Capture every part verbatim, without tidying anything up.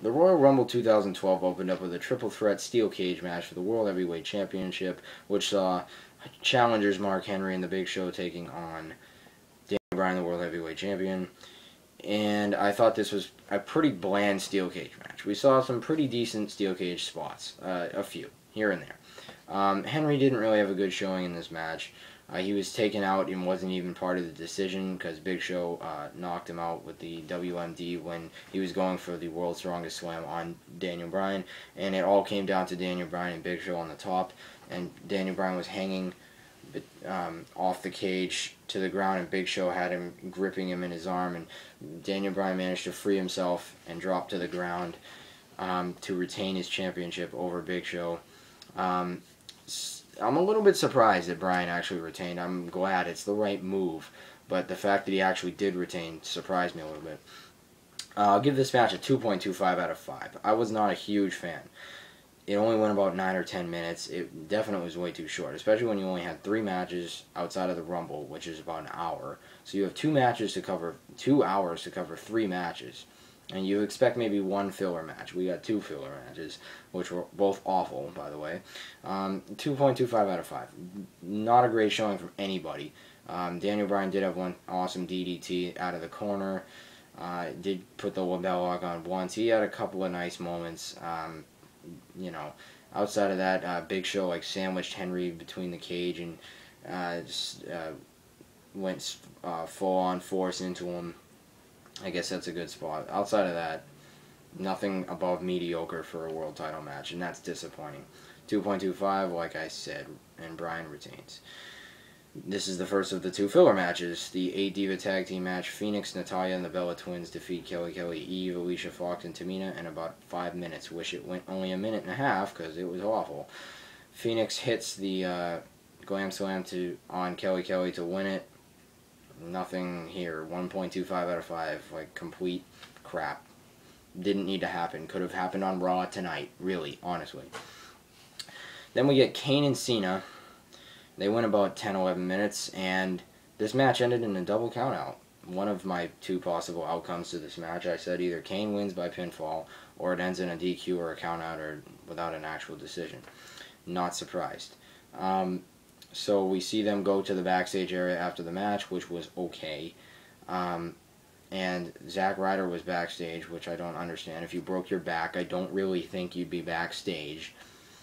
The Royal Rumble two thousand twelve opened up with a triple threat steel cage match for the World Heavyweight Championship, which saw challengers Mark Henry and The Big Show taking on Daniel Bryan, the World Heavyweight Champion. And I thought this was a pretty bland steel cage match. We saw some pretty decent steel cage spots, uh, a few, here and there. Um, Henry didn't really have a good showing in this match. Uh, he was taken out and wasn't even part of the decision because Big Show uh, knocked him out with the W M D when he was going for the World's Strongest Slam on Daniel Bryan. And it all came down to Daniel Bryan and Big Show on the top. And Daniel Bryan was hanging um, off the cage to the ground, and Big Show had him gripping him in his arm. And Daniel Bryan managed to free himself and drop to the ground um, to retain his championship over Big Show. Um, I'm a little bit surprised that Bryan actually retained. I'm glad. It's the right move. But the fact that he actually did retain surprised me a little bit. Uh, I'll give this match a two point two five out of five. I was not a huge fan. It only went about nine or ten minutes. It definitely was way too short, especially when you only had three matches outside of the Rumble, which is about an hour. So you have two matches to cover, two hours to cover three matches. And you expect maybe one filler match. We got two filler matches, which were both awful, by the way. Um, two point two five out of five. Not a great showing from anybody. Um, Daniel Bryan did have one awesome D D T out of the corner. Uh, did put the label lock on once. He had a couple of nice moments. Um, you know, outside of that, uh, Big Show like sandwiched Henry between the cage and uh, just uh, went uh, full on force into him. I guess that's a good spot. Outside of that, nothing above mediocre for a world title match, and that's disappointing. two point two five, like I said, and Bryan retains. This is the first of the two filler matches. The eight Diva Tag Team match. Phoenix, Natalya, and the Bella Twins defeat Kelly Kelly, Eve, Alicia Fox, and Tamina in about five minutes. Wish it went only a minute and a half because it was awful. Phoenix hits the uh, Glam Slam to, on Kelly Kelly to win it. Nothing here. one point two five out of five. Like, complete crap. Didn't need to happen. Could have happened on Raw tonight. Really, honestly. Then we get Kane and Cena. They went about ten eleven minutes, and this match ended in a double countout. One of my two possible outcomes to this match. I said either Kane wins by pinfall, or it ends in a D Q or a countout, or without an actual decision. Not surprised. Um... So we see them go to the backstage area after the match, which was okay. Um, and Zack Ryder was backstage, which I don't understand. If you broke your back, I don't really think you'd be backstage,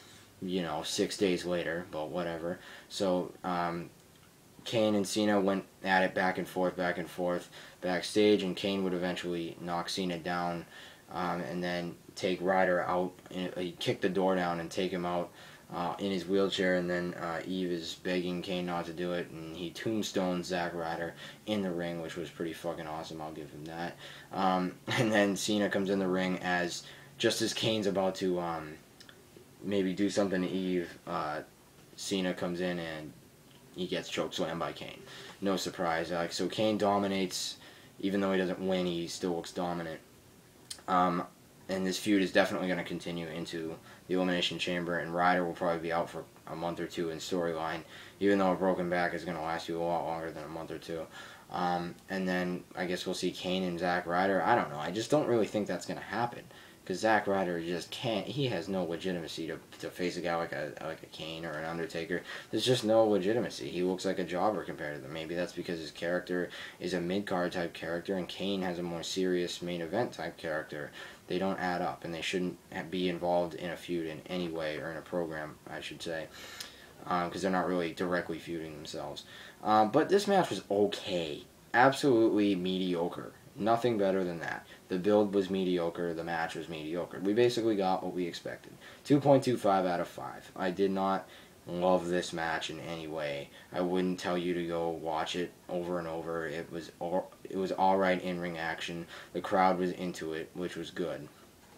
you know, six days later, but whatever. So um, Kane and Cena went at it back and forth, back and forth backstage, and Kane would eventually knock Cena down um, and then take Ryder out. And he'd kick the door down and take him out. Uh, in his wheelchair, and then uh, Eve is begging Kane not to do it, and he tombstones Zack Ryder in the ring, which was pretty fucking awesome. I'll give him that. Um, and then Cena comes in the ring as just as Kane's about to um, maybe do something to Eve. Uh, Cena comes in and he gets chokeslammed by Kane. No surprise. Like so, Kane dominates, even though he doesn't win. He still looks dominant. Um, and this feud is definitely going to continue into the Elimination Chamber, and Ryder will probably be out for a month or two in storyline, even though a broken back is going to last you a lot longer than a month or two. Um, and then I guess we'll see Kane and Zack Ryder. I don't know. I just don't really think that's going to happen, because Zack Ryder just can't. He has no legitimacy to to face a guy like a like a Kane or an Undertaker. There's just no legitimacy. He looks like a jobber compared to them. Maybe that's because his character is a mid-card type character, and Kane has a more serious main event type character. They don't add up, and they shouldn't be involved in a feud in any way, or in a program, I should say, because um, they're not really directly feuding themselves. Um, but this match was okay. Absolutely mediocre. Nothing better than that. The build was mediocre. The match was mediocre. We basically got what we expected. two point two five out of five. I did not love this match in any way. I wouldn't tell you to go watch it over and over. It was all, it was all right in-ring action. The crowd was into it, which was good.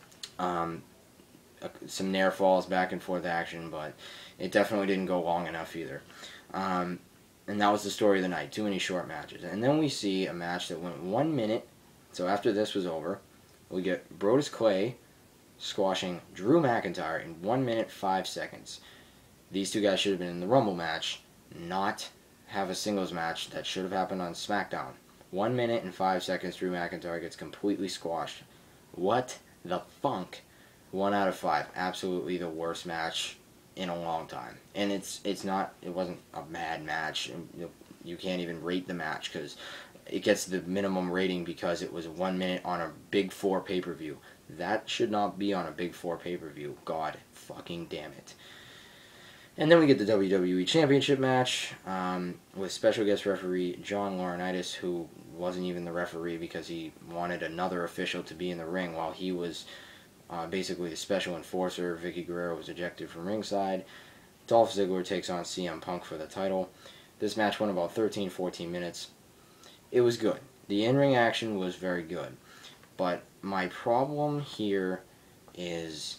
Um, some near falls, back and forth action, but it definitely didn't go long enough either. Um, and that was the story of the night. Too many short matches. And then we see a match that went one minute. So after this was over, we get Brodus Clay squashing Drew McIntyre in one minute five seconds. These two guys should have been in the Rumble match, not have a singles match that should have happened on SmackDown. One minute and five seconds, Drew McIntyre gets completely squashed. What The Funk, one out of five. Absolutely the worst match in a long time. And it's it's not, it wasn't a bad match. You, you can't even rate the match because it gets the minimum rating because it was one minute on a Big Four pay-per-view. That should not be on a Big Four pay-per-view. God fucking damn it. And then we get the W W E Championship match um, with special guest referee John Laurinaitis, who wasn't even the referee because he wanted another official to be in the ring while he was uh, basically the special enforcer. Vicky Guerrero was ejected from ringside. Dolph Ziggler takes on C M Punk for the title. This match went about thirteen, fourteen minutes. It was good. The in-ring action was very good. But my problem here is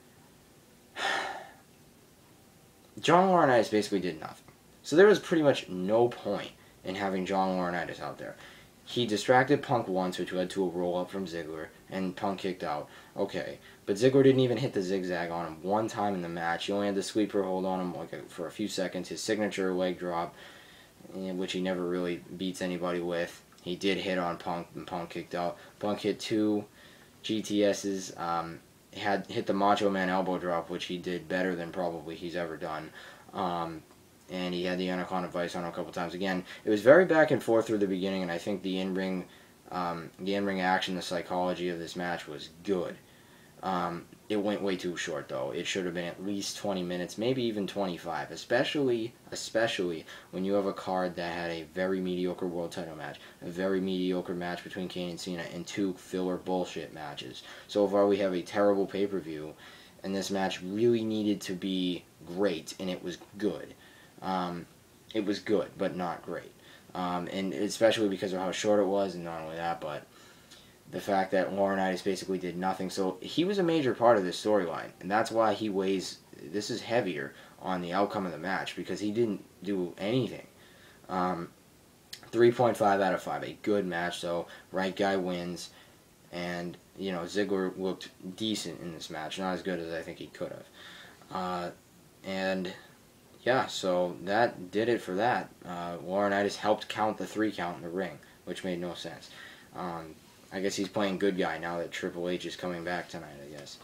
John Laurinaitis basically did nothing. So there was pretty much no point in having John Laurinaitis out there. He distracted Punk once, which led to a roll-up from Ziggler, and Punk kicked out. Okay. But Ziggler didn't even hit the zigzag on him one time in the match. He only had the sweeper hold on him like a, for a few seconds. His signature leg drop, which he never really beats anybody with. He did hit on Punk, and Punk kicked out. Punk hit two G T S's. Um, had hit the Macho Man elbow drop, which he did better than probably he's ever done. Um, and he had the Anaconda Vice on him a couple times. Again, it was very back and forth through the beginning, and I think the in-ring, um, the in-ring action, the psychology of this match was good. Um, it went way too short, though. It should have been at least twenty minutes, maybe even twenty-five, especially, especially when you have a card that had a very mediocre world title match, a very mediocre match between Kane and Cena, and two filler bullshit matches. So far, we have a terrible pay-per-view, and this match really needed to be great, and it was good. Um, it was good, but not great. Um, and especially because of how short it was, and not only that, but the fact that Laurinaitis basically did nothing. So he was a major part of this storyline, and that's why he weighs, this is heavier on the outcome of the match, because he didn't do anything. Um, three point five out of five, a good match, so right guy wins, and, you know, Ziggler looked decent in this match, not as good as I think he could have. Uh, and, yeah, so that did it for that. Uh, Laurinaitis helped count the three count in the ring, which made no sense. Um, I guess he's playing good guy now that Triple H is coming back tonight, I guess.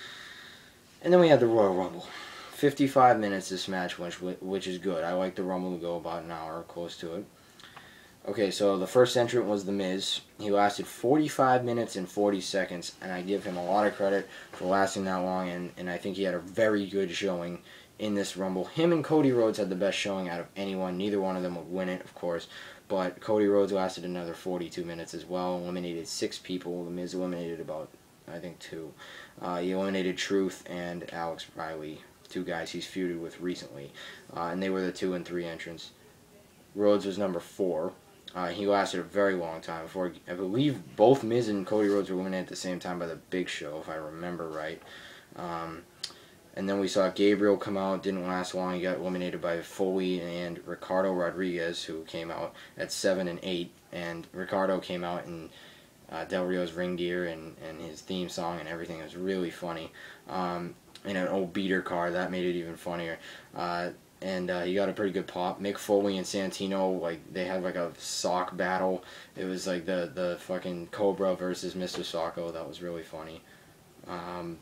And then we had the Royal Rumble. fifty-five minutes this match, which, which is good. I like the Rumble to go about an hour, close to it. Okay, so the first entrant was The Miz. He lasted forty-five minutes and forty seconds, and I give him a lot of credit for lasting that long, and, and I think he had a very good showing in this Rumble. Him and Cody Rhodes had the best showing out of anyone. Neither one of them would win it, of course. But Cody Rhodes lasted another forty-two minutes as well. Eliminated six people. The Miz eliminated about, I think, two. Uh, he eliminated Truth and Alex Riley, two guys he's feuded with recently. Uh, and they were the two and three entrants. Rhodes was number four. Uh, he lasted a very long time before, I believe both Miz and Cody Rhodes were eliminated at the same time by the Big Show, if I remember right. Um, and then we saw Gabriel come out, didn't last long. He got eliminated by Foley and Ricardo Rodriguez, who came out at seven and eight. And Ricardo came out in uh, Del Rio's ring gear and, and his theme song and everything. It was really funny. Um, and an old beater car, that made it even funnier. Uh, and uh, he got a pretty good pop. Mick Foley and Santino, like, they had like a sock battle. It was like the, the fucking Cobra versus Mister Socko. That was really funny. Um...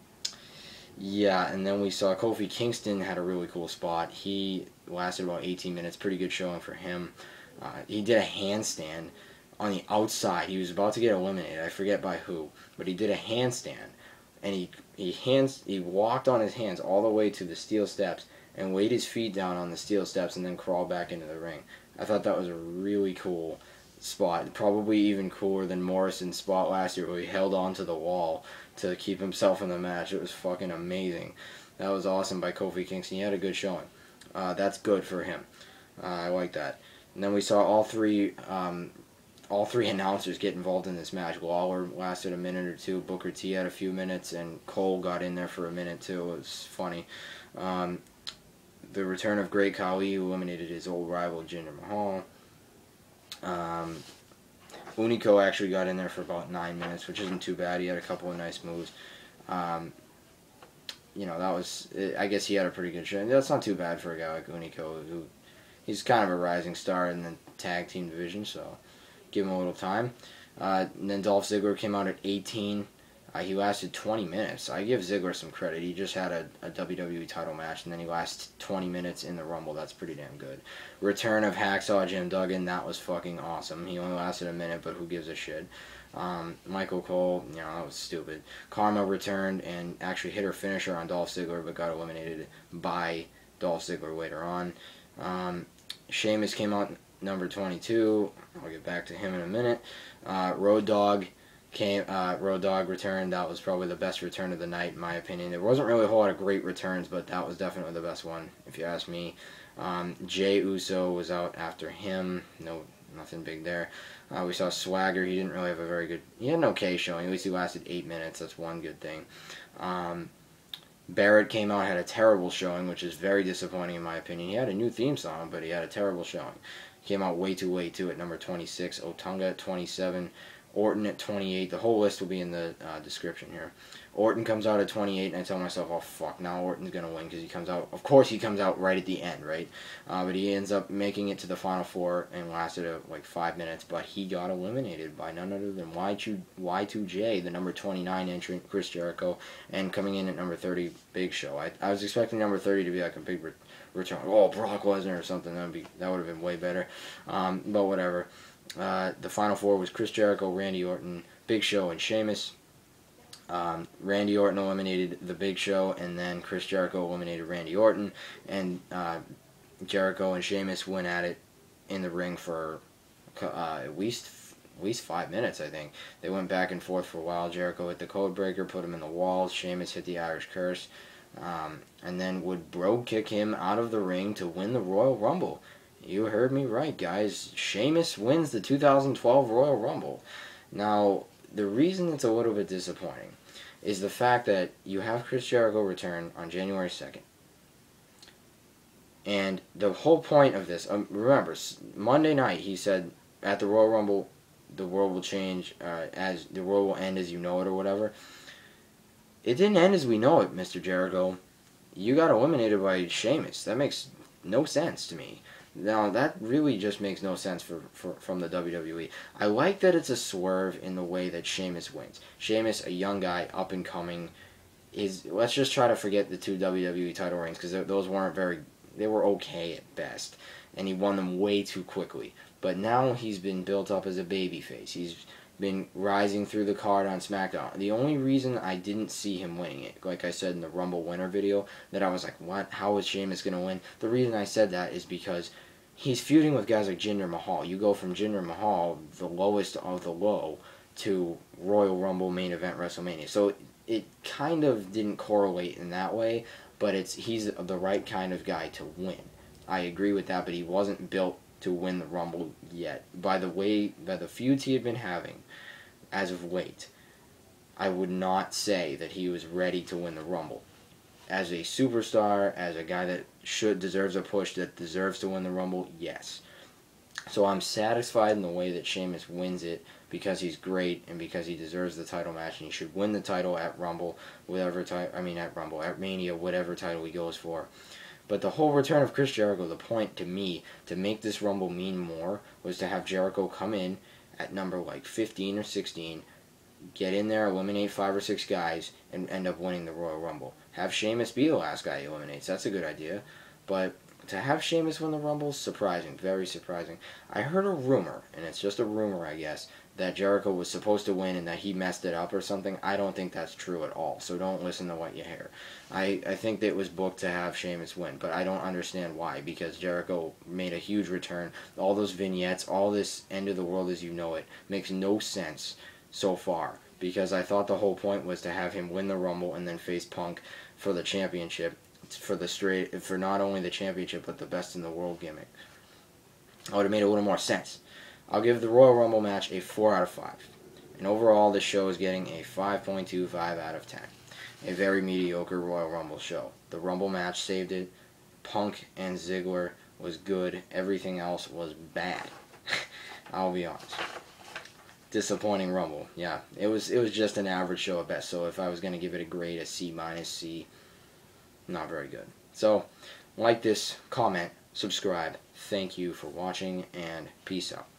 Yeah, and then we saw Kofi Kingston had a really cool spot. He lasted about eighteen minutes. Pretty good showing for him. Uh, he did a handstand on the outside. He was about to get eliminated. I forget by who. But he did a handstand. And he he hands he walked on his hands all the way to the steel steps and laid his feet down on the steel steps and then crawled back into the ring. I thought that was a really cool spot. Probably even cooler than Morrison's spot last year where he held on to the wall to keep himself in the match. It was fucking amazing. That was awesome by Kofi Kingston. He had a good showing. Uh, that's good for him. Uh, I like that. And then we saw all three um, all three announcers get involved in this match. Lawler lasted a minute or two. Booker T had a few minutes, and Cole got in there for a minute too. It was funny. Um, the return of Great Khali, who eliminated his old rival Jinder Mahal. Um, Unico actually got in there for about nine minutes, which isn't too bad. He had a couple of nice moves. Um, you know, that was, I guw he had a pretty good show. That's not too bad for a guy like Unico, who he's kind of a rising star in the tag team division, so give him a little time. Uh, and then Dolph Ziggler came out at eighteen Uh, he lasted twenty minutes. I give Ziggler some credit. He just had a, a W W E title match, and then he lasted twenty minutes in the Rumble. That's pretty damn good. Return of Hacksaw Jim Duggan. That was fucking awesome. He only lasted a minute, but who gives a shit? Um, Michael Cole, you know, that was stupid. Karma returned and actually hit her finisher on Dolph Ziggler, but got eliminated by Dolph Ziggler later on. Um, Sheamus came out number twenty-two. I'll get back to him in a minute. Uh, Road Dogg came. Uh, Road Dogg returned. That was probably the best return of the night, in my opinion. There wasn't really a whole lot of great returns, but that was definitely the best one, if you ask me. Um, Jey Uso was out after him. No, nothing big there. Uh, we saw Swagger. He didn't really have a very good... He had an okay showing. At least he lasted eight minutes. That's one good thing. Um, Barrett came out, had a terrible showing, which is very disappointing in my opinion. He had a new theme song, but he had a terrible showing. He came out way too late, too, at number twenty-six. Otunga at twenty-seven. Orton at twenty-eight. The whole list will be in the uh, description here. Orton comes out at twenty-eight, and I tell myself, oh, fuck, now Orton's going to win because he comes out... Of course he comes out right at the end, right? Uh, but he ends up making it to the Final Four and lasted uh, like five minutes, but he got eliminated by none other than Y two J, the number twenty-nine entrant, Chris Jericho, and coming in at number thirty, Big Show. I, I was expecting number thirty to be like a big re return. Oh, Brock Lesnar or something. That would be that would have been way better. Um, but whatever. Uh, the Final Four was Chris Jericho, Randy Orton, Big Show, and Sheamus. Um, Randy Orton eliminated the Big Show, and then Chris Jericho eliminated Randy Orton, and uh, Jericho and Sheamus went at it in the ring for uh, at least at least five minutes, I think. They went back and forth for a while. Jericho hit the code breaker, put him in the walls. Sheamus hit the Irish Curse, um, and then would Brogue kick him out of the ring to win the Royal Rumble. You heard me right, guys. Sheamus wins the two thousand twelve Royal Rumble. Now, the reason it's a little bit disappointing is the fact that you have Chris Jericho return on January second. And the whole point of this, um, remember, Monday night he said at the Royal Rumble, the world will change, uh, as the world will end as you know it or whatever. It didn't end as we know it, Mister Jericho. You got eliminated by Sheamus. That makes no sense to me. Now, that really just makes no sense for, for from the W W E. I like that it's a swerve in the way that Sheamus wins. Sheamus, a young guy, up and coming, is... Let's just try to forget the two W W E title reigns, because those weren't very... They were okay at best. And he won them way too quickly. But now he's been built up as a babyface. He's been rising through the card on SmackDown. The only reason I didn't see him winning it, like I said in the Rumble winner video, that I was like, what? How is Sheamus going to win? The reason I said that is because he's feuding with guys like Jinder Mahal. You go from Jinder Mahal, the lowest of the low, to Royal Rumble main event WrestleMania. So it kind of didn't correlate in that way, but it's he's the right kind of guy to win. I agree with that, but he wasn't built to win the Rumble yet. By the way, by the feuds he had been having as of late, I would not say that he was ready to win the Rumble. As a superstar, as a guy that should deserves a push, that deserves to win the Rumble, yes. So I'm satisfied in the way that Sheamus wins it because he's great and because he deserves the title match, and he should win the title at Rumble, whatever title. I mean at Rumble, at Mania, whatever title he goes for. But the whole return of Chris Jericho, the point to me to make this Rumble mean more was to have Jericho come in at number like fifteen or sixteen, get in there, eliminate five or six guys, and end up winning the Royal Rumble. Have Sheamus be the last guy he eliminates. That's a good idea. But to have Sheamus win the Rumble is surprising, very surprising. I heard a rumor, and it's just a rumor, I guess, that Jericho was supposed to win and that he messed it up or something. I don't think that's true at all, so don't listen to what you hear. I, I think that it was booked to have Sheamus win, but I don't understand why, because Jericho made a huge return. All those vignettes, all this end of the world as you know it, makes no sense so far, because I thought the whole point was to have him win the Rumble and then face Punk for the championship, for the straight, for not only the championship, but the best in the world gimmick. I would have made a little more sense. I'll give the Royal Rumble match a four out of five. And overall, this show is getting a five point two five out of ten. A very mediocre Royal Rumble show. The Rumble match saved it. Punk and Ziggler was good. Everything else was bad. I'll be honest. Disappointing Rumble. Yeah, it was it was just an average show at best. So if I was going to give it a grade, a C minus, C, not very good. So, like this, comment, subscribe. Thank you for watching, and peace out.